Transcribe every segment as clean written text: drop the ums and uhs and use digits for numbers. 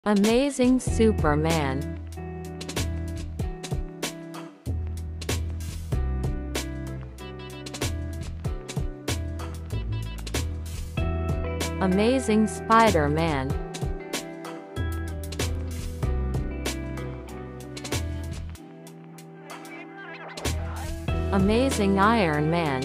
Amazing Superman. Amazing Spider-Man. Amazing Iron Man.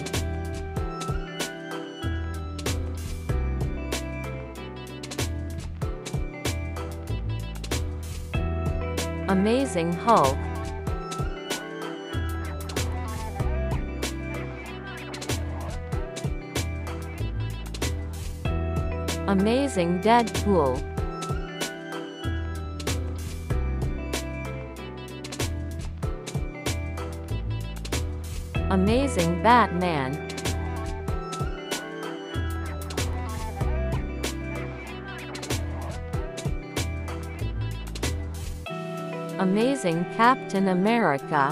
Amazing Hulk. Amazing Deadpool. Amazing Batman. Amazing Captain America.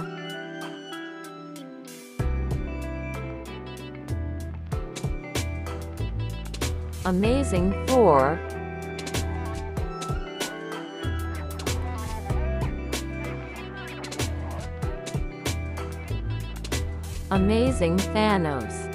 Amazing Thor. Amazing Thanos.